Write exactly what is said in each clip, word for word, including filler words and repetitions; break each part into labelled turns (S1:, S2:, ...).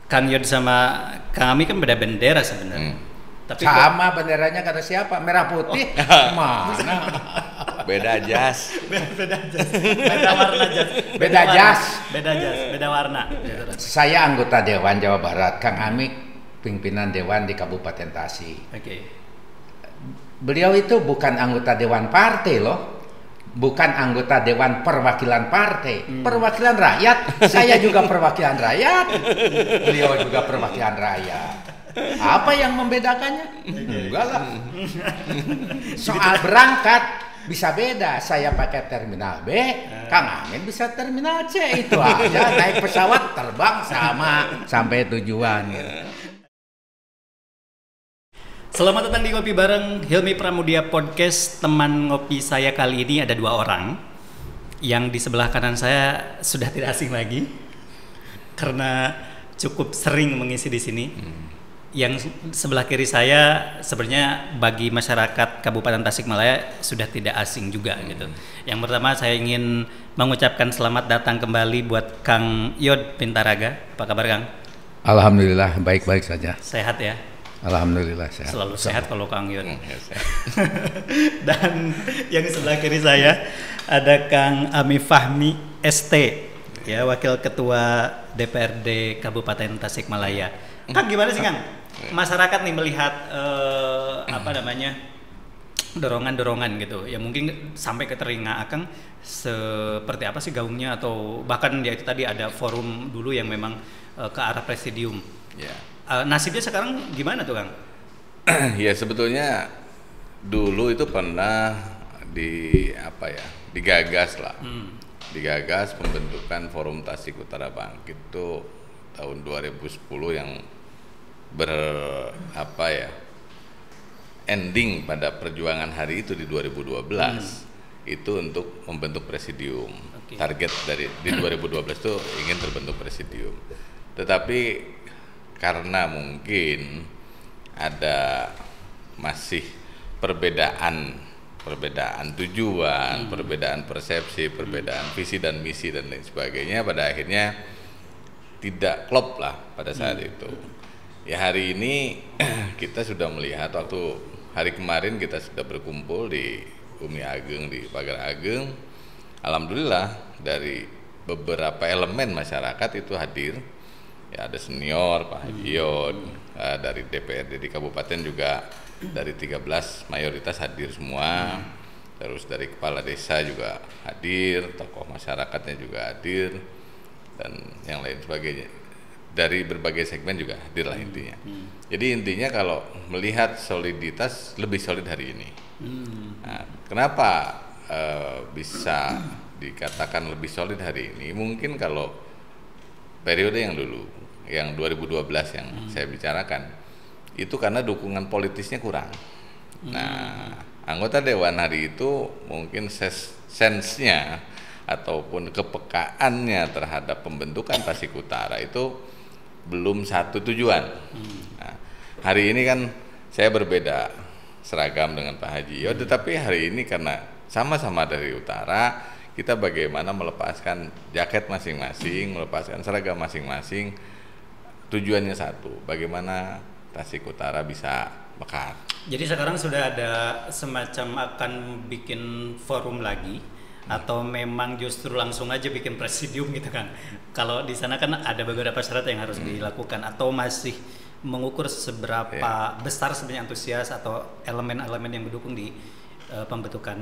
S1: Kang Yod sama Kang Ami kan beda bendera sebenarnya. Hmm.
S2: Tapi sama kok, benderanya kata siapa? Merah putih? Oh. Mana?
S3: Beda jas.
S1: Beda jas. Beda warna jas.
S2: Beda, beda jas.
S1: Beda jas, beda warna.
S2: Saya anggota Dewan Jawa Barat, Kang Ami pimpinan Dewan di Kabupaten Tasik.
S1: Oke. Okay.
S2: Beliau itu bukan anggota Dewan Partai loh. Bukan anggota Dewan Perwakilan Partai, hmm. Perwakilan Rakyat. Saya juga perwakilan rakyat. Beliau juga perwakilan rakyat. Apa yang membedakannya? Enggak lah. Soal berangkat bisa beda. Saya pakai terminal B, Kang Amin bisa terminal C. Itu aja, naik pesawat terbang sama sampai tujuan.
S1: Selamat datang di Ngopi Bareng Hilmi Pramudia Podcast. Teman ngopi saya kali ini ada dua orang. Yang di sebelah kanan saya sudah tidak asing lagi karena cukup sering mengisi di sini. Hmm. Yang sebelah kiri saya sebenarnya bagi masyarakat Kabupaten Tasikmalaya sudah tidak asing juga hmm. gitu. Yang pertama saya ingin mengucapkan selamat datang kembali buat Kang Yod Pintaraga. Apa kabar Kang?
S2: Alhamdulillah baik-baik saja.
S1: Sehat ya?
S2: Alhamdulillah sehat.
S1: Selalu sehat kalau Kang Yod. Hmm, ya, dan yang sebelah kiri saya ada Kang Ami Fahmi S T, ya Wakil Ketua D P R D Kabupaten Tasikmalaya. Kang gimana sih Kang? Masyarakat nih melihat uh, apa namanya dorongan-dorongan gitu, ya mungkin sampai ke telinga Akang seperti apa sih gaungnya atau bahkan ya itu tadi ada forum dulu yang memang uh, ke arah presidium.
S3: Ya.
S1: Uh, nasibnya sekarang gimana tuh Kang?
S3: Ya sebetulnya dulu itu pernah di apa ya digagas lah, hmm. digagas pembentukan Forum Tasik Utara Bangkit itu tahun dua ribu sepuluh yang ber apa ya ending pada perjuangan hari itu di dua ribu dua belas hmm. itu untuk membentuk presidium. Okay. Target dari di dua ribu dua belas itu ingin terbentuk presidium, tetapi karena mungkin ada masih perbedaan perbedaan tujuan, hmm. perbedaan persepsi, perbedaan visi dan misi dan lain sebagainya, pada akhirnya tidak klop lah pada saat hmm. itu. Ya hari ini kita sudah melihat waktu hari kemarin kita sudah berkumpul di Umi Ageng di Pagar Ageng. Alhamdulillah dari beberapa elemen masyarakat itu hadir. Ya ada senior Pak Haji Yod, hmm. uh, dari D P R D di kabupaten juga dari tiga belas mayoritas hadir semua. Hmm. Terus dari kepala desa juga hadir, tokoh masyarakatnya juga hadir dan yang lain sebagainya. Dari berbagai segmen juga hadir lah intinya. Hmm. Jadi intinya kalau melihat soliditas lebih solid hari ini. Hmm. Nah, kenapa uh, bisa dikatakan lebih solid hari ini? Mungkin kalau periode yang dulu, yang dua ribu dua belas yang hmm. saya bicarakan, itu karena dukungan politisnya kurang. Hmm. Nah, anggota Dewan hari itu mungkin ses, sense-nya ataupun kepekaannya terhadap pembentukan Tasik Utara itu belum satu tujuan. Hmm. Nah, hari ini kan saya berbeda seragam dengan Pak Haji Yod, hmm. tetapi hari ini karena sama-sama dari utara, kita bagaimana melepaskan jaket masing-masing, melepaskan seragam masing-masing, tujuannya satu, bagaimana Tasik Utara bisa mekar.
S1: Jadi sekarang sudah ada semacam akan bikin forum lagi, atau memang justru langsung aja bikin presidium gitu kan? Kalau di sana kan ada beberapa syarat yang harus hmm. dilakukan, atau masih mengukur seberapa yeah. besar sebenarnya antusias atau elemen-elemen yang mendukung di uh, pembentukan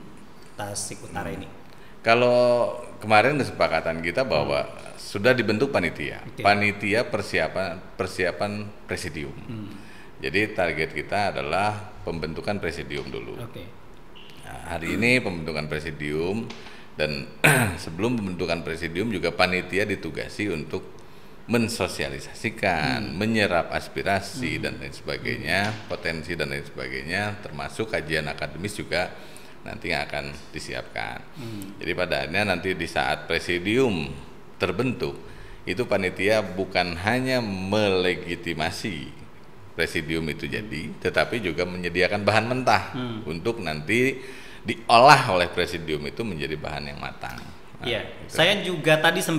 S1: Tasik Utara hmm. ini.
S3: Kalau kemarin kesepakatan kita bahwa hmm. sudah dibentuk panitia, okay. panitia persiapan persiapan presidium. Hmm. Jadi target kita adalah pembentukan presidium dulu. Okay. Nah, hari hmm. ini pembentukan presidium dan sebelum pembentukan presidium juga panitia ditugasi untuk mensosialisasikan, hmm. menyerap aspirasi hmm. dan lain sebagainya, potensi dan lain sebagainya, termasuk kajian akademis juga nanti yang akan disiapkan. Hmm. Jadi pada akhirnya nanti di saat presidium terbentuk, itu panitia bukan hanya melegitimasi presidium itu jadi, tetapi juga menyediakan bahan mentah hmm. untuk nanti diolah oleh presidium itu menjadi bahan yang matang.
S1: Iya, nah, gitu. Saya juga tadi sempat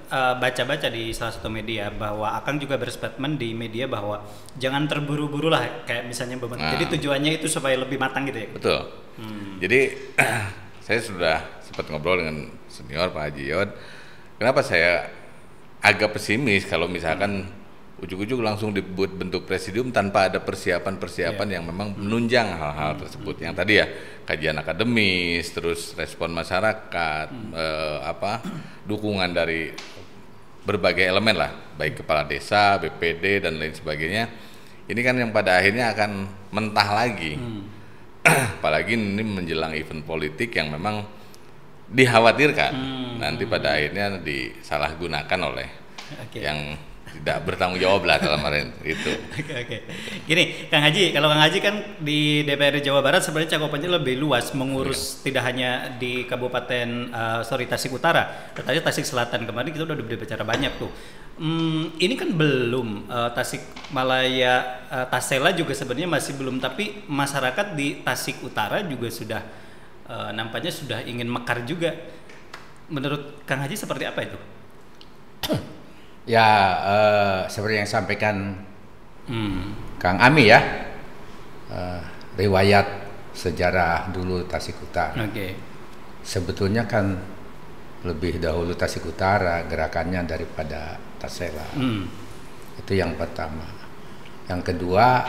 S1: uh, baca-baca di salah satu media bahwa Akang juga berstatement di media bahwa jangan terburu-buru lah, kayak misalnya beban. Nah. Jadi tujuannya itu supaya lebih matang gitu ya.
S3: Betul. Hmm. Jadi saya sudah sempat ngobrol dengan senior Pak Haji Yod. Kenapa saya agak pesimis kalau misalkan ujuk-ujuk langsung dibuat bentuk presidium tanpa ada persiapan-persiapan yeah. yang memang menunjang hal-hal tersebut. Yang tadi ya kajian akademis, terus respon masyarakat, hmm. eh, apa dukungan dari berbagai elemen lah, baik kepala desa, B P D dan lain sebagainya. Ini kan yang pada akhirnya akan mentah lagi. Hmm. Apalagi ini menjelang event politik yang memang dikhawatirkan hmm. nanti pada akhirnya disalahgunakan oleh okay. yang tidak bertanggung jawab lah dalam hal itu.
S1: Oke oke. Gini, Kang Haji, kalau Kang Haji kan di D P R D Jawa Barat sebenarnya cakupannya lebih luas, mengurus ya. Tidak hanya di Kabupaten uh, sorry Tasik Utara, tetapi Tasik Selatan kemarin kita udah berbicara banyak tuh. Hmm, ini kan belum uh, Tasik Malaya, uh, Tasela juga sebenarnya masih belum, tapi masyarakat di Tasik Utara juga sudah uh, nampaknya sudah ingin mekar juga. Menurut Kang Haji seperti apa itu?
S2: Ya, uh, seperti yang sampaikan hmm. Kang Ami ya, uh, riwayat sejarah dulu Tasik Utara.
S1: Okay.
S2: Sebetulnya kan lebih dahulu Tasik Utara gerakannya daripada Tasela. Hmm. Itu yang pertama. Yang kedua,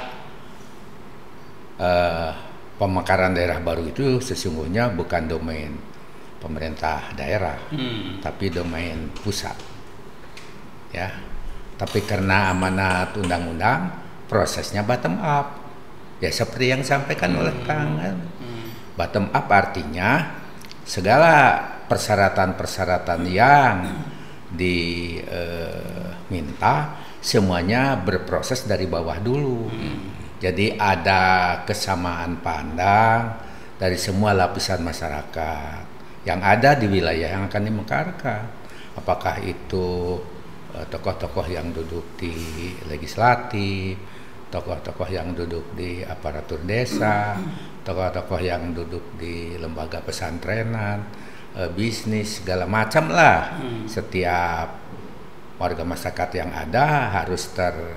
S2: uh, pemekaran daerah baru itu sesungguhnya bukan domain pemerintah daerah, hmm. tapi domain pusat. Ya, tapi karena amanat undang-undang prosesnya bottom up, ya seperti yang disampaikan hmm. oleh Kang. Hmm. Bottom up artinya segala persyaratan-persyaratan yang diminta eh, semuanya berproses dari bawah dulu. Hmm. Jadi ada kesamaan pandang dari semua lapisan masyarakat yang ada di wilayah yang akan dimekarkan. Apakah itu tokoh-tokoh yang duduk di legislatif, tokoh-tokoh yang duduk di aparatur desa, tokoh-tokoh yang duduk di lembaga pesantrenan, e, bisnis, segala macam lah. Hmm. Setiap warga masyarakat yang ada harus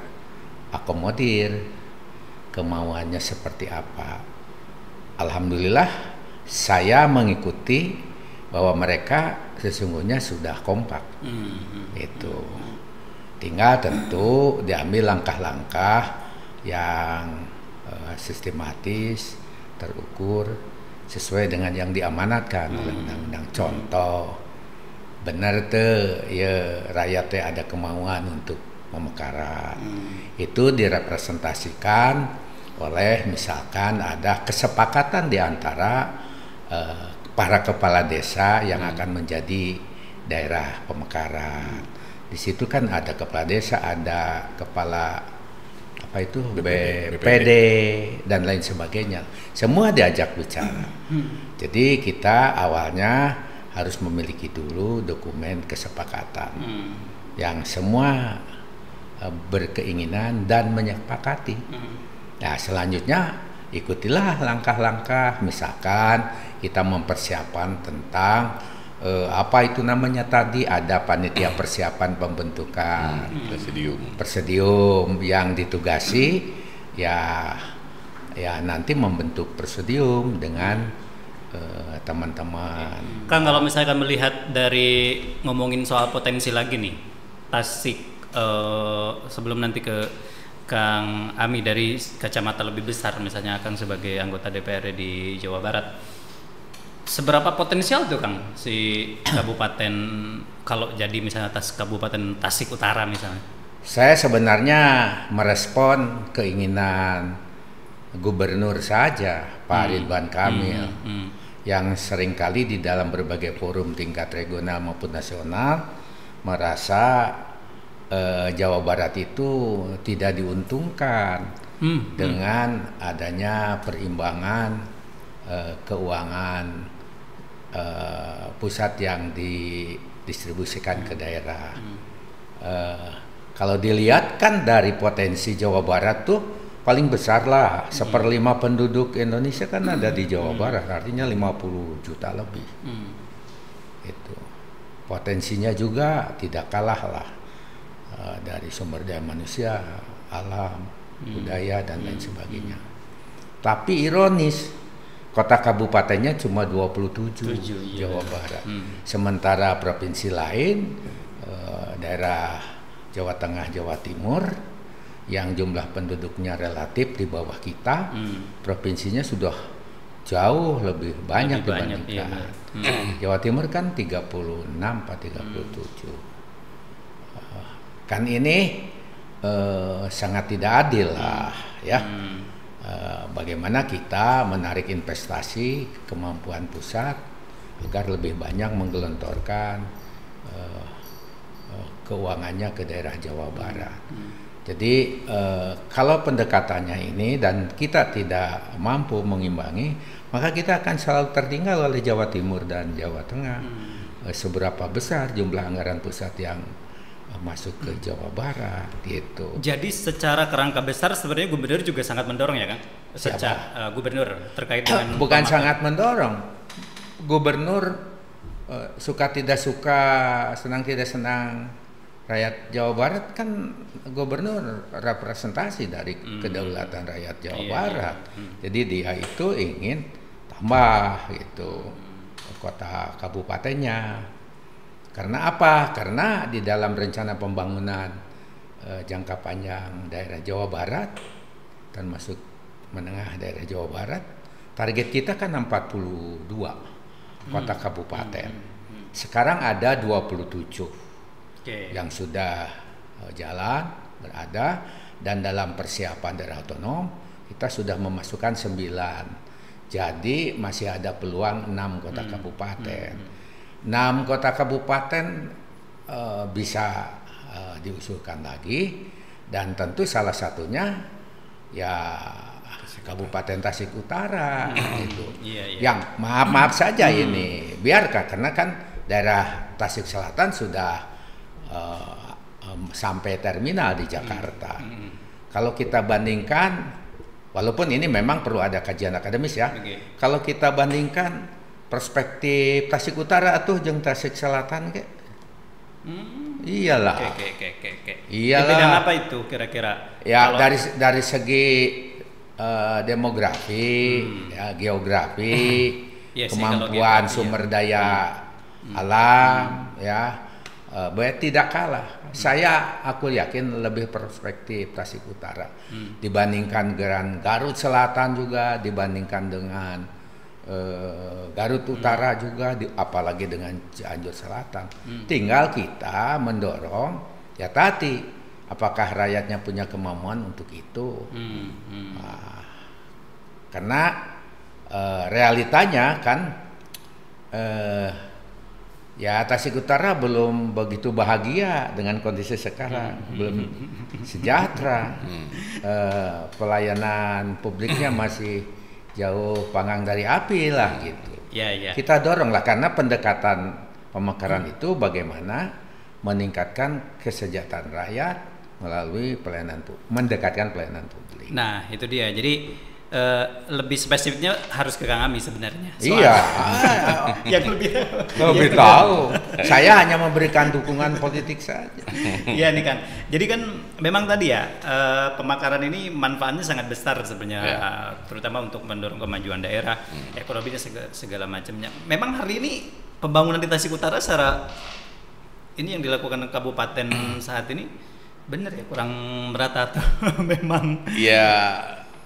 S2: terakomodir kemauannya seperti apa. Alhamdulillah saya mengikuti bahwa mereka sesungguhnya sudah kompak. Hmm. Itu tinggal tentu diambil langkah-langkah yang uh, sistematis, terukur, sesuai dengan yang diamanatkan hmm. oleh undang-undang. Contoh, benar tuh ya rakyat teh ada kemauan untuk pemekaran. Hmm. Itu direpresentasikan oleh misalkan ada kesepakatan di antara uh, para kepala desa yang hmm. akan menjadi daerah pemekaran. Di situ kan ada kepala desa, ada kepala apa itu B P D dan lain sebagainya. Semua diajak bicara. Hmm. Jadi kita awalnya harus memiliki dulu dokumen kesepakatan hmm. yang semua uh, berkeinginan dan menyepakati. Hmm. Nah, selanjutnya ikutilah langkah-langkah, misalkan kita mempersiapkan tentang eh, apa itu namanya tadi, ada panitia persiapan pembentukan hmm,
S3: presidium
S2: presidium yang ditugasi ya ya nanti membentuk presidium dengan eh, teman-teman.
S1: Kang, kalau misalkan melihat dari ngomongin soal potensi lagi nih Tasik, eh, sebelum nanti ke Kang Ami dari kacamata lebih besar, misalnya Kang sebagai anggota D P R D di Jawa Barat, seberapa potensial tuh Kang si kabupaten kalau jadi misalnya tas Kabupaten Tasik Utara misalnya?
S2: Saya sebenarnya merespon keinginan gubernur saja, Pak hmm. Ridwan Kamil, hmm. Hmm. yang seringkali di dalam berbagai forum tingkat regional maupun nasional merasa eh, Jawa Barat itu tidak diuntungkan hmm. dengan adanya perimbangan eh, keuangan eh, pusat yang didistribusikan hmm. ke daerah. Hmm. Eh, kalau dilihat kan dari potensi Jawa Barat tuh paling besar lah, hmm. seperlima penduduk Indonesia kan ada di Jawa hmm. Barat, artinya lima puluh juta lebih. Hmm. Itu. potensinya juga tidak kalah lah uh, dari sumber daya manusia, alam, hmm. budaya dan lain hmm. sebagainya. Tapi ironis, kota kabupatennya cuma dua puluh tujuh, tujuh, Jawa iya. Barat. Hmm. Sementara provinsi lain, uh, daerah Jawa Tengah, Jawa Timur, yang jumlah penduduknya relatif di bawah kita, hmm. provinsinya sudah jauh lebih banyak lebih dibandingkan. Banyak, iya. hmm. Jawa Timur kan tiga puluh enam atau tiga puluh tujuh. Hmm. Uh, kan ini uh, sangat tidak adil lah, hmm. ya. Hmm. Uh, bagaimana kita menarik investasi kemampuan pusat agar lebih banyak menggelontorkan uh, uh, keuangannya ke daerah Jawa Barat. Hmm. Jadi uh, kalau pendekatannya ini dan kita tidak mampu mengimbangi, maka kita akan selalu tertinggal oleh Jawa Timur dan Jawa Tengah. Hmm. Uh, seberapa besar jumlah anggaran pusat yang masuk ke Jawa Barat gitu.
S1: Jadi secara kerangka besar sebenarnya gubernur juga sangat mendorong ya, Kang? Secara uh, gubernur terkait dengan
S2: bukan pemakai. Sangat mendorong. Gubernur uh, suka tidak suka, senang tidak senang, rakyat Jawa Barat kan gubernur representasi dari hmm. kedaulatan rakyat Jawa iya, Barat. Iya. Hmm. Jadi dia itu ingin tambah gitu kota kabupatennya. Karena apa? Karena di dalam rencana pembangunan eh, jangka panjang daerah Jawa Barat, termasuk menengah daerah Jawa Barat, target kita kan empat puluh dua kota kabupaten. Sekarang ada dua puluh tujuh okay. yang sudah eh, jalan, berada, dan dalam persiapan daerah otonom kita sudah memasukkan sembilan. Jadi masih ada peluang enam kota hmm. kabupaten. Hmm. enam kota kabupaten uh, bisa uh, diusulkan lagi, dan tentu salah satunya ya Kabupaten Tasik Utara itu. Iya, iya. Yang maaf maaf saja hmm. ini biarkan, karena kan daerah Tasik Selatan sudah uh, um, sampai terminal di Jakarta. Hmm. Hmm. Kalau kita bandingkan, walaupun ini memang perlu ada kajian akademis ya. Okay. Kalau kita bandingkan perspektif Tasik Utara atau jeung Tasik Selatan ke? Hmm. Iyalah.
S1: Oke oke oke oke.
S2: Iyalah.
S1: Bidang apa itu kira-kira?
S2: Ya kalau dari dari segi uh, demografi, hmm. ya, geografi, ya, kemampuan sih, sumber daya hmm. alam, hmm. ya, uh, tidak kalah. Hmm. Saya aku yakin lebih perspektif Tasik Utara hmm. dibandingkan dengan Garut Selatan juga, dibandingkan dengan Uh, Garut Utara hmm. juga, di, apalagi dengan Cianjur Selatan. Hmm. Tinggal kita mendorong ya tadi, apakah rakyatnya punya kemampuan untuk itu. Hmm. Hmm. Nah, karena uh, realitanya kan uh, ya Tasik Utara belum begitu bahagia dengan kondisi sekarang, hmm. belum sejahtera. Hmm. Uh, pelayanan publiknya masih jauh panggang dari api lah gitu.
S1: Ya, ya.
S2: Kita dorong lah, karena pendekatan pemekaran hmm. itu bagaimana meningkatkan kesejahteraan rakyat melalui pelayanan publik, mendekatkan pelayanan publik.
S1: Nah itu dia. Jadi uh, lebih spesifiknya harus ke Kang Ami sebenarnya.
S2: Soal iya.
S1: yang lebih
S2: lebih yang tahu. Saya hanya memberikan dukungan politik saja.
S1: Iya nih Kang. Jadi kan memang tadi ya uh, pemekaran ini manfaatnya sangat besar sebenarnya, ya. uh, terutama untuk mendorong kemajuan daerah, hmm. ekonominya segala, segala macamnya. Memang hari ini pembangunan di Tasik Utara secara ini yang dilakukan kabupaten saat ini benar ya, kurang merata atau memang?
S3: Ya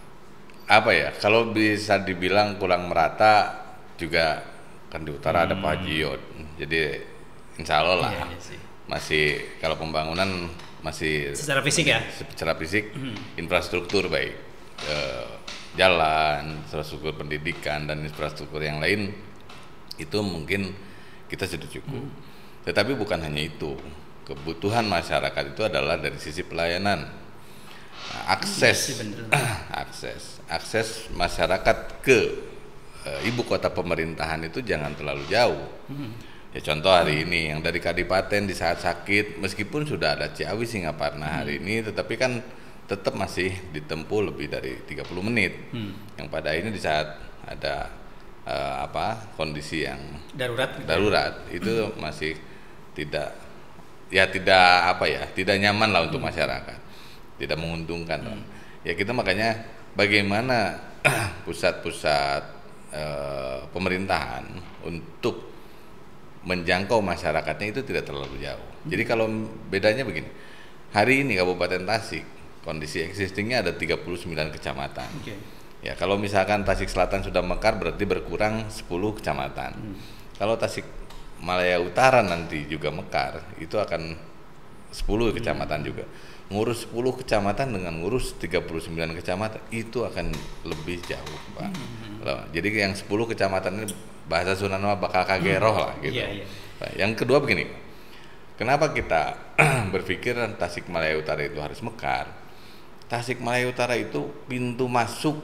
S3: apa ya, kalau bisa dibilang kurang merata juga kan di utara hmm. ada Pak Haji, jadi insya Allah lah, iya, iya sih. Masih kalau pembangunan masih
S1: secara fisik ya,
S3: secara fisik hmm. infrastruktur baik eh, jalan, infrastruktur pendidikan dan infrastruktur yang lain itu mungkin kita sudah cukup. Hmm. Tetapi bukan hanya itu, kebutuhan masyarakat itu adalah dari sisi pelayanan, nah, akses, hmm, akses, akses masyarakat ke uh, ibu kota pemerintahan itu jangan terlalu jauh. Hmm. Ya contoh hari hmm. ini yang dari Kadipaten di saat sakit, meskipun sudah ada Ciawi Singaparna hari hmm. ini, tetapi kan tetap masih ditempuh lebih dari tiga puluh menit. Hmm. Yang pada ini di saat ada uh, apa kondisi yang
S1: darurat,
S3: darurat gitu. itu masih tidak ya tidak apa ya tidak nyaman lah untuk masyarakat, tidak menguntungkan. Hmm. Ya kita makanya bagaimana pusat-pusat eh, pemerintahan untuk menjangkau masyarakatnya itu tidak terlalu jauh. Hmm. Jadi kalau bedanya begini, hari ini Kabupaten Tasik kondisi existingnya ada tiga puluh sembilan kecamatan. Okay. Ya kalau misalkan Tasik Selatan sudah mekar berarti berkurang sepuluh kecamatan. Hmm. Kalau Tasik Malaya Utara nanti juga mekar, itu akan sepuluh kecamatan juga. Ngurus sepuluh kecamatan dengan ngurus tiga puluh sembilan kecamatan itu akan lebih jauh, Pak. Hmm. Jadi yang sepuluh kecamatan ini bahasa Sunanwa bakal kageroh lah gitu. Yeah, yeah. Nah, yang kedua begini, kenapa kita berpikir Tasik Malaya Utara itu harus mekar? Tasik Malaya Utara itu pintu masuk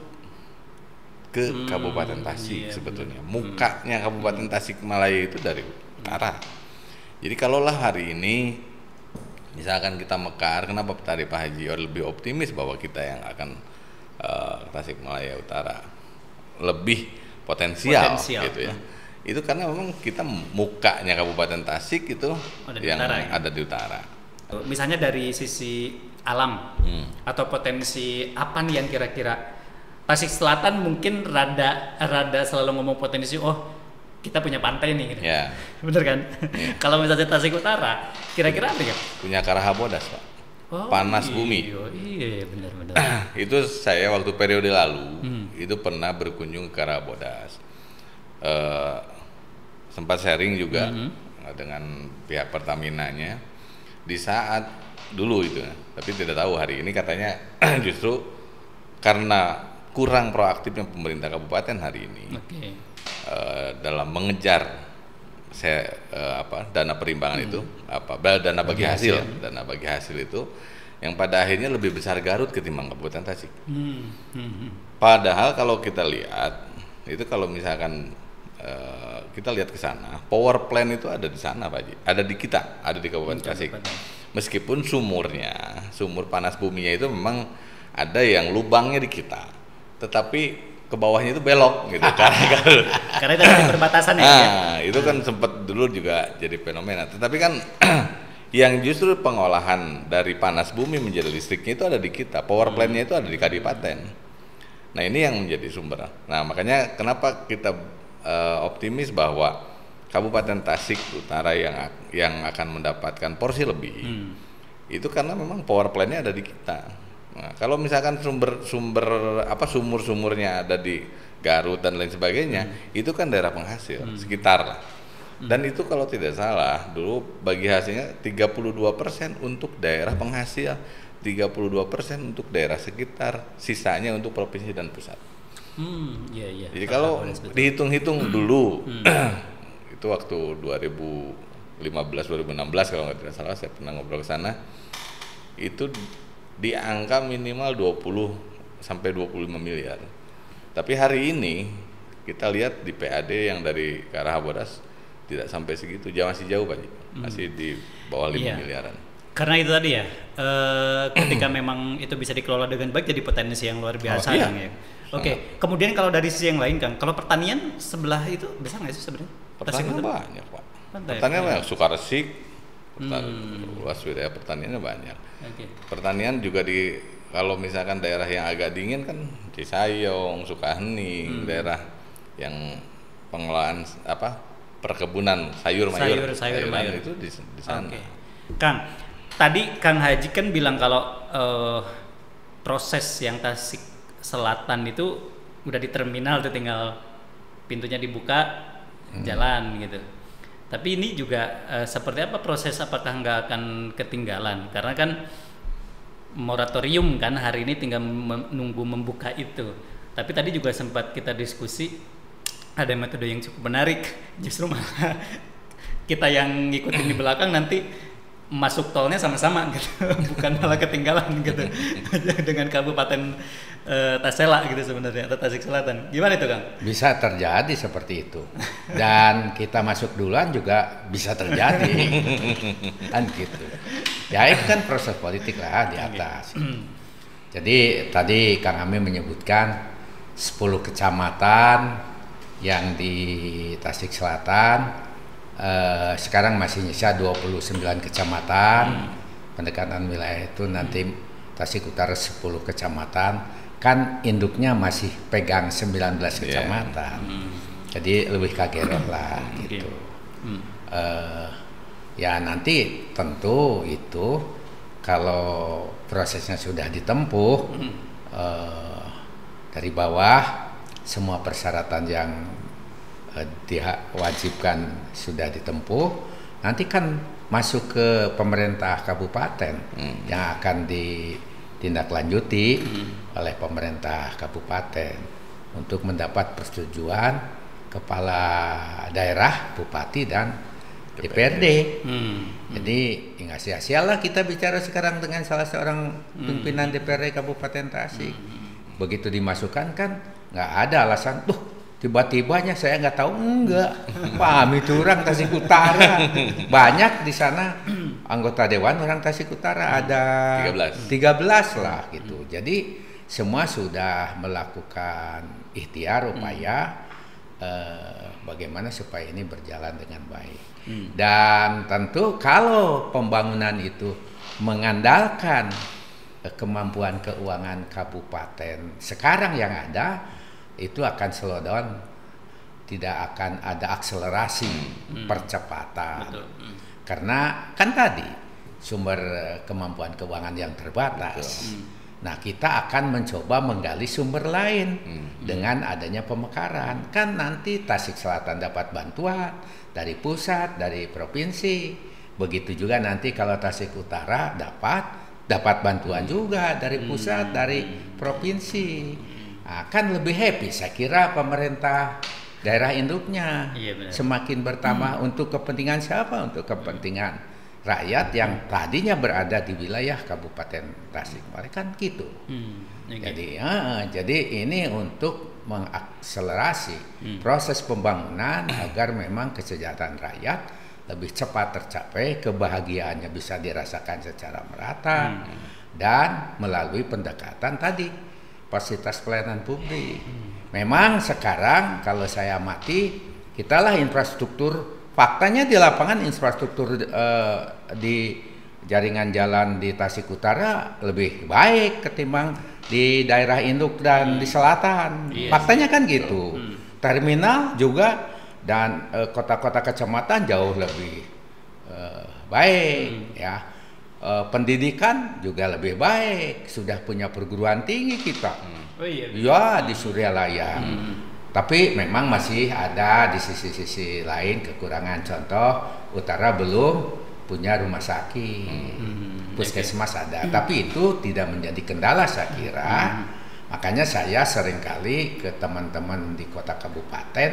S3: ke hmm, Kabupaten Tasik iya, sebetulnya. Bener. Mukanya Kabupaten Tasik Malaya itu dari utara. Jadi kalaulah hari ini misalkan kita mekar, kenapa tadi Pak Haji lebih optimis bahwa kita yang akan uh, Tasik Malaya Utara lebih potensial, potensial. gitu ya. Hmm. Itu karena memang kita mukanya Kabupaten Tasik itu ada yang utara, ya? ada di utara.
S1: Misalnya dari sisi alam hmm. atau potensi apa nih yang kira-kira Tasik Selatan mungkin rada rada selalu ngomong potensi, oh kita punya pantai nih, gitu. Ya. Bener kan? Ya. Kalau misalnya Tasik Utara, kira-kira apa ya?
S3: Punya Karahabodas, Pak. Oh, panas
S1: iya,
S3: bumi.
S1: Iya, benar-benar.
S3: Itu saya waktu periode lalu hmm. itu pernah berkunjung ke Karahabodas. Uh, sempat sharing juga hmm. dengan pihak Pertamina-nya di saat dulu itu, tapi tidak tahu hari ini katanya justru karena kurang proaktifnya pemerintah kabupaten hari ini okay. uh, dalam mengejar saya uh, apa dana perimbangan hmm. itu apa dana bagi, bagi hasil, hasil dana bagi hasil itu yang pada akhirnya lebih besar Garut ketimbang Kabupaten Tasik. Hmm. Hmm. Padahal kalau kita lihat itu kalau misalkan uh, kita lihat ke sana, power plant itu ada di sana Pak Haji, ada di kita, ada di Kabupaten hmm, Tasik. Meskipun sumurnya, sumur panas buminya itu memang ada yang lubangnya di kita, tetapi ke bawahnya itu belok gitu karena
S1: karena itu ada perbatasan ya.
S3: Nah, itu kan sempat dulu juga jadi fenomena. Tetapi kan yang justru pengolahan dari panas bumi menjadi listriknya itu ada di kita, power plant-nya itu ada di Kadipaten. Nah, ini yang menjadi sumber. Nah, makanya kenapa kita uh, optimis bahwa Kabupaten Tasik Utara yang yang akan mendapatkan porsi lebih. Hmm. Itu karena memang power plant-nya ada di kita. Nah, kalau misalkan sumber-sumber apa sumur-sumurnya ada di Garut dan lain sebagainya, hmm. itu kan daerah penghasil hmm. sekitar lah. Hmm. Dan itu kalau tidak salah dulu bagi hasilnya tiga puluh dua persen untuk daerah penghasil, tiga puluh dua persen untuk daerah sekitar, sisanya untuk provinsi dan pusat.
S1: Hmm, iya iya.
S3: Jadi kalau dihitung-hitung dulu hmm. itu waktu dua ribu lima belas dua ribu enam belas kalau nggak salah saya pernah ngobrol ke sana, itu di angka minimal dua puluh sampai dua puluh lima miliar. Tapi hari ini kita lihat di P A D yang dari Karahabodas tidak sampai segitu, jauh masih jauh Pak, masih di bawah lima iya. miliaran.
S1: Karena itu tadi ya, eh, ketika memang itu bisa dikelola dengan baik jadi potensi yang luar biasa oh, iya. Kang ya. Oke, okay. Kemudian kalau dari sisi yang lain Kang, kalau pertanian sebelah itu besar nggak sih sebenarnya?
S3: Pertanian banyak Pak. Pertanian banyak, Sukaresik, hmm. luas wilayah pertaniannya banyak. Okay. Pertanian juga di kalau misalkan daerah yang agak dingin kan Cisayong, Sukahening, hmm. daerah yang pengolahan apa perkebunan sayur mayur,
S1: sayur, sayur mayur
S3: itu di, di sana.
S1: Okay. Kang, tadi Kang Haji kan bilang kalau uh, proses yang Tasik Selatan itu udah di terminal tuh tinggal pintunya dibuka hmm. jalan gitu. Tapi ini juga uh, seperti apa proses, apakah nggak akan ketinggalan? Karena kan moratorium kan hari ini tinggal menunggu membuka itu. Tapi tadi juga sempat kita diskusi ada metode yang cukup menarik, justru malah kita yang ngikutin di belakang nanti masuk tolnya sama-sama gitu, bukan malah ketinggalan gitu dengan Kabupaten uh, Tasela gitu sebenarnya atau Tasik Selatan. Gimana itu Kang?
S2: Bisa terjadi seperti itu. Dan kita masuk duluan juga bisa terjadi. Kan gitu. Ya itu kan proses politik lah di atas. Jadi tadi Kang Amin menyebutkan sepuluh kecamatan yang di Tasik Selatan uh, sekarang masih nyisa dua puluh sembilan kecamatan. Hmm. Pendekatan wilayah itu nanti Tasik Utara sepuluh kecamatan, kan induknya masih pegang sembilan belas kecamatan. Yeah. Hmm. Jadi lebih kaget lah gitu. Hmm. Uh, ya nanti tentu itu kalau prosesnya sudah ditempuh hmm. uh, dari bawah semua persyaratan yang uh, diwajibkan sudah ditempuh, nanti kan masuk ke pemerintah kabupaten hmm. yang akan ditindaklanjuti hmm. oleh pemerintah kabupaten untuk mendapat persetujuan kepala daerah, bupati dan D P R D. Hmm. Jadi nggak sia-sia lah kita bicara sekarang dengan salah seorang pimpinan D P R D Kabupaten Tasik. Hmm. Begitu dimasukkan kan nggak ada alasan tuh tiba-tibanya saya nggak tahu, enggak. Paham itu orang Tasik Utara. Banyak di sana anggota dewan orang Tasik Utara ada tiga belas lah gitu. Jadi semua sudah melakukan ikhtiar upaya eh, bagaimana supaya ini berjalan dengan baik. Hmm. Dan tentu kalau pembangunan itu mengandalkan eh, kemampuan keuangan kabupaten sekarang yang ada, itu akan slow down, tidak akan ada akselerasi hmm. percepatan. Betul. Hmm. Karena kan tadi sumber kemampuan keuangan yang terbatas. Hmm. Nah, kita akan mencoba menggali sumber lain hmm. dengan adanya pemekaran. Kan nanti Tasik Selatan dapat bantuan dari pusat, dari provinsi. Begitu juga nanti kalau Tasik Utara dapat dapat bantuan juga dari pusat, hmm. dari provinsi. Nah, kan lebih happy saya kira pemerintah daerah induknya. Iya, semakin bertambah hmm. untuk kepentingan siapa? Untuk kepentingan rakyat yang tadinya berada di wilayah Kabupaten Tasik. Mereka kan gitu. Hmm, okay. Jadi, ya, jadi ini untuk mengakselerasi hmm. proses pembangunan agar memang kesejahteraan rakyat lebih cepat tercapai, kebahagiaannya bisa dirasakan secara merata hmm. dan melalui pendekatan tadi fasilitas pelayanan publik. Hmm. Memang sekarang kalau saya amati, kitalah infrastruktur. Faktanya di lapangan infrastruktur uh, di jaringan jalan di Tasik Utara lebih baik ketimbang di daerah induk dan hmm. di selatan. Yes. Faktanya kan gitu. Hmm. Terminal juga dan uh, kota-kota kecamatan jauh lebih uh, baik hmm. ya. Uh, pendidikan juga lebih baik. Sudah punya perguruan tinggi kita. Hmm. Oh iya. Ya di Suryalaya. Hmm. Tapi memang masih ada di sisi-sisi lain kekurangan. Contoh, utara belum punya rumah sakit, hmm, puskesmas okay. ada. Hmm. Tapi itu tidak menjadi kendala saya kira. Hmm. Makanya saya seringkali ke teman-teman di kota kabupaten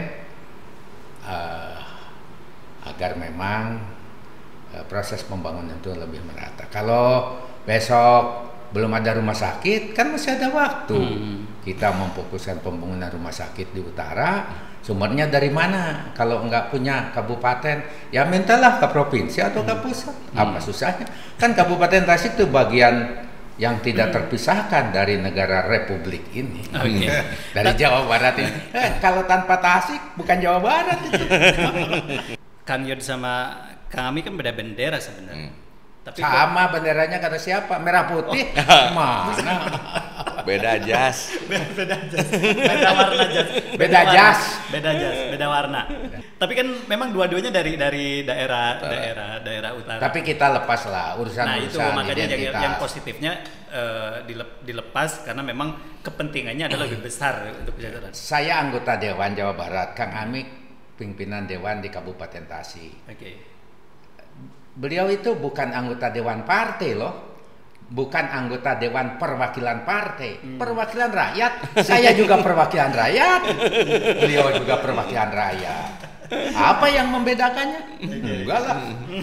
S2: uh, agar memang uh, proses pembangunan itu lebih merata. Kalau besok belum ada rumah sakit, kan masih ada waktu. Hmm. Kita memfokuskan pembangunan rumah sakit di utara, sumbernya dari mana? Kalau enggak punya kabupaten, ya mintalah ke provinsi atau ke pusat. Hmm. Apa susahnya? Kan Kabupaten Tasik itu bagian yang tidak terpisahkan dari negara Republik ini. Okay. Dari Jawa Barat ini. Eh, kalau tanpa Tasik bukan Jawa Barat itu.
S1: Kang Yod sama Kang Ami kan beda bendera sebenarnya. Hmm.
S2: Tapi sama kok, benderanya kata siapa? Merah putih. Oh. Mana?
S3: Beda jas.
S1: Beda jas. Beda warna jas.
S2: Beda, beda jas.
S1: Beda jas, beda warna. Tapi kan memang dua-duanya dari dari daerah utara. daerah daerah utara.
S2: Tapi kita lepas lah urusan
S1: nah,
S2: urusan
S1: itu makanya yang, yang positifnya uh, dilepas karena memang kepentingannya adalah lebih besar untuk kesejahteraan.
S2: Saya anggota Dewan Jawa Barat, Kang Ami pimpinan Dewan di Kabupaten Tasik. Oke. Okay. Beliau itu bukan anggota Dewan Partai loh, bukan anggota Dewan Perwakilan Partai, hmm. perwakilan rakyat. Saya juga perwakilan rakyat, beliau juga perwakilan rakyat. Apa yang membedakannya? Enggak lah.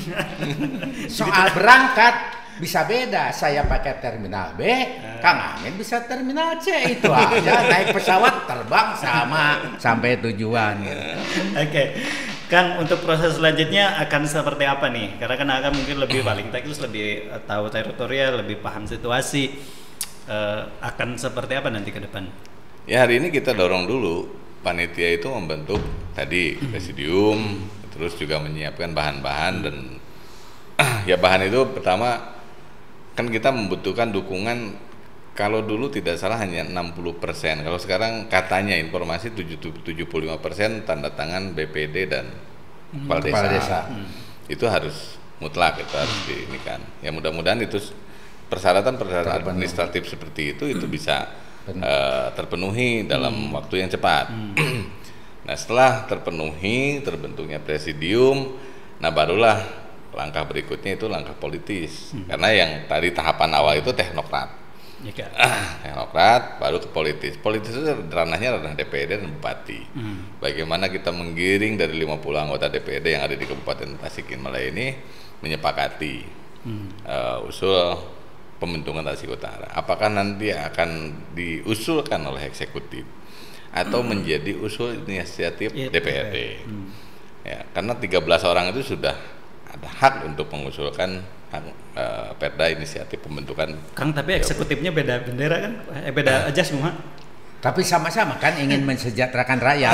S2: Soal berangkat bisa beda. Saya pakai terminal B, Kang Amin bisa terminal C, itu aja. Naik pesawat terbang sama sampai tujuan. Gitu.
S1: Oke. Okay. Kang, untuk proses selanjutnya akan seperti apa nih? Karena kan akan mungkin lebih paling teknis, lebih tahu teritorial, lebih paham situasi. Uh, akan seperti apa nanti ke depan?
S3: Ya hari ini kita dorong dulu panitia itu membentuk tadi presidium, terus juga menyiapkan bahan-bahan dan ya bahan itu pertama kan kita membutuhkan dukungan. Kalau dulu tidak salah hanya enam puluh persen, kalau sekarang katanya informasi tujuh puluh lima persen tanda tangan B P D dan kepala desa,
S2: desa.
S3: Hmm. Itu harus mutlak, itu harus di ini kan. Ya mudah-mudahan itu persyaratan-persyaratan administratif seperti itu itu bisa uh, terpenuhi dalam hmm. waktu yang cepat. Hmm. Nah setelah terpenuhi, terbentuknya presidium, nah barulah langkah berikutnya itu langkah politis, hmm. karena yang tadi tahapan awal itu teknokrat. Ya, ah, teknokrat baru ke politis. Politis itu ranahnya ranah D P R D dan bupati. Hmm. Bagaimana kita menggiring dari lima puluh anggota D P R D yang ada di Kabupaten Tasikmalaya ini menyepakati hmm. uh, usul pembentukan Tasik Utara. Apakah nanti akan diusulkan oleh eksekutif atau hmm. menjadi usul inisiatif ya, D P R D? Hmm. Ya, karena tiga belas orang itu sudah ada hak untuk mengusulkan hak, uh, perda inisiatif pembentukan.
S1: Kang, tapi eksekutifnya beda bendera kan? Eh, beda aja semua.
S2: Tapi sama-sama kan ingin mensejahterakan rakyat.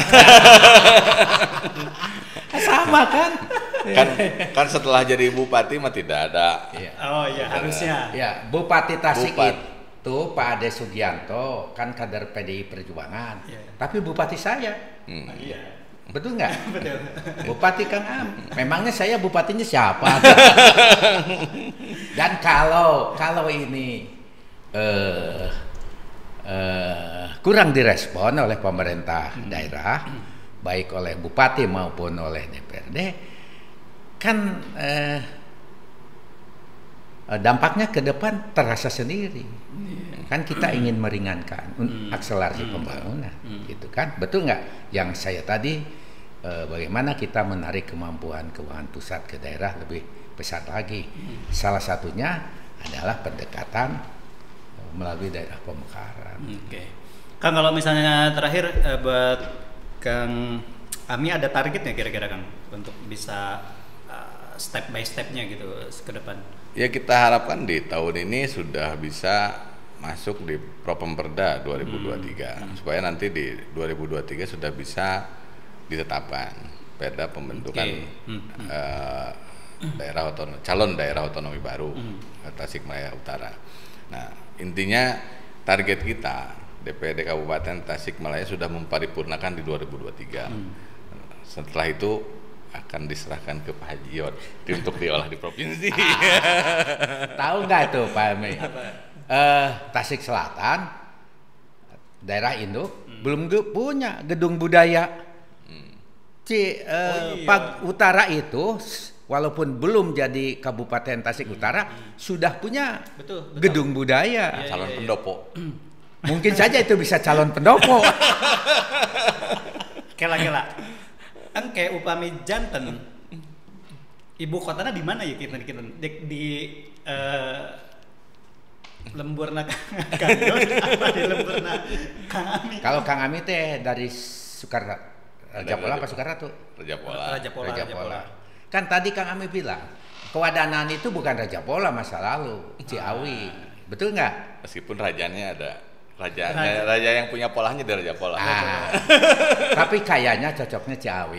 S2: Sama kan?
S3: kan? Kan setelah jadi bupati mah tidak ada.
S1: Oh iya, harusnya.
S2: Ya, Bupati Tasik
S3: Bupat.
S2: itu Pak Ade Sugianto kan kader P D I Perjuangan.
S1: Ya.
S2: Tapi bupati saya.
S3: Hmm.
S1: Oh, iya.
S2: Betul nggak?
S1: Betul.
S2: Bupati Kang Am. Memangnya saya bupatinya siapa? Dan kalau kalau ini eh, eh, kurang direspon oleh pemerintah hmm. daerah, baik oleh bupati maupun oleh D P R D, kan eh, dampaknya ke depan terasa sendiri. Hmm. Kan kita ingin meringankan hmm. akselerasi hmm. pembangunan, hmm. gitu kan? Betul nggak? Yang saya tadi eh, bagaimana kita menarik kemampuan keuangan pusat ke daerah lebih besar lagi. Hmm. Salah satunya adalah pendekatan eh, melalui daerah pemekaran.
S1: Oke, okay. Kang, kalau misalnya terakhir eh, buat Kang Ami ada targetnya kira-kira Kang untuk bisa uh, step by stepnya gitu ke depan?
S3: Ya kita harapkan di tahun ini sudah bisa masuk di Propemperda dua ribu dua puluh tiga hmm. supaya nanti di dua ribu dua puluh tiga sudah bisa ditetapkan perda pembentukan okay. hmm. Hmm. Uh, daerah otonomi, calon daerah otonomi baru hmm. Tasikmalaya Utara. Nah intinya target kita D P R D Kabupaten Tasikmalaya sudah memparipurnakan di dua ribu dua puluh tiga. Hmm. Setelah itu akan diserahkan ke Pak Haji Yod untuk diolah di provinsi.
S2: Ah, tahu nggak tuh Pak Ami? Uh, Tasik Selatan, daerah induk, hmm. belum punya gedung budaya. Hmm. Ci, uh, oh, iya. Pak Utara itu, walaupun belum jadi Kabupaten Tasik hmm. Utara, hmm. sudah punya betul, betul. gedung budaya.
S3: Ya, calon ya, ya. pendopo.
S2: Mungkin saja itu bisa calon pendopo.
S1: Kela-kela. Kan kayak upami janten, ibu kotanya di mana ya kita kita di, di uh, Lemburna Kang Yod apa di Lemburna Kang Ami?
S2: Kalau Kang Ami teh dari Sukar Raja Pola apa Sukaratu?
S3: Raja Pola.
S1: Raja Pola.
S2: Raja Pola. Kan tadi Kang Ami bilang kewadanaan itu bukan Raja Pola masa lalu, Ciawi, ah. betul nggak?
S3: Meskipun rajanya ada. Raja, raja, raja yang punya polanya dari Raja Pola.
S2: Ah, tapi kayaknya cocoknya Ciawi.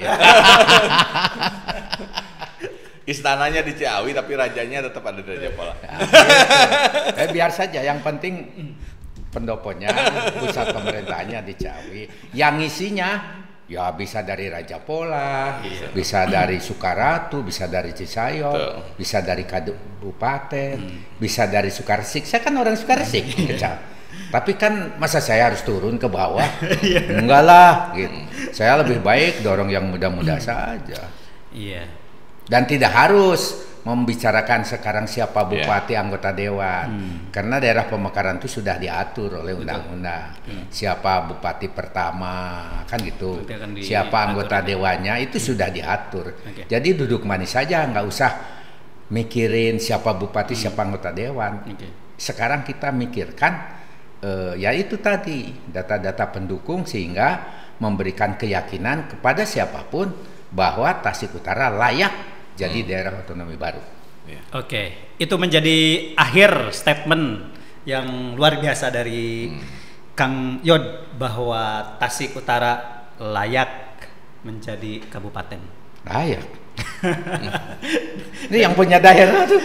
S3: Istananya di Ciawi, tapi rajanya tetap ada di Raja Pola.
S2: Eh, biar saja, yang penting pendoponya, pusat pemerintahnya di Ciawi. Yang isinya ya bisa dari Raja Pola, iya. bisa dari Sukaratu, bisa dari Cisayong, Betul. bisa dari Kabupaten, hmm. bisa dari Sukarsik. Saya kan orang Sukarsik. Tapi kan masa saya harus turun ke bawah? Enggak lah, gitu. Saya lebih baik dorong yang muda-muda saja.
S1: Iya.
S2: Dan tidak harus membicarakan sekarang siapa bupati, yeah. anggota dewan, hmm. karena daerah pemekaran itu sudah diatur oleh undang-undang. Hmm. Siapa bupati pertama, kan gitu. Siapa anggota di... dewannya itu hmm. sudah diatur. Okay. Jadi duduk manis saja, nggak usah mikirin siapa bupati, hmm. siapa anggota dewan. Okay. Sekarang kita mikirkan. Uh, ya itu tadi data-data pendukung sehingga memberikan keyakinan kepada siapapun bahwa Tasik Utara layak jadi hmm. daerah otonomi baru.
S1: Yeah. Oke, okay. Itu menjadi akhir statement yang luar biasa dari hmm. Kang Yod bahwa Tasik Utara layak menjadi kabupaten.
S2: Layak. Ini yang punya daerah tuh.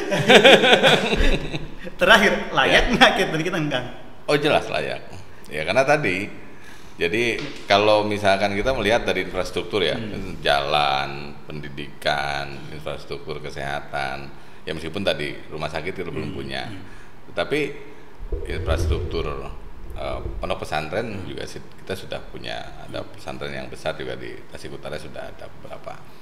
S1: Terakhir, layak nggak kita kita enggak?
S3: Oh jelas layak. Ya karena tadi, jadi kalau misalkan kita melihat dari infrastruktur ya, hmm. jalan, pendidikan, infrastruktur kesehatan, ya meskipun tadi rumah sakit itu hmm. belum punya, hmm. tetapi infrastruktur uh, pondok pesantren hmm. juga kita sudah punya, ada pesantren yang besar juga di Tasik Utara sudah ada beberapa.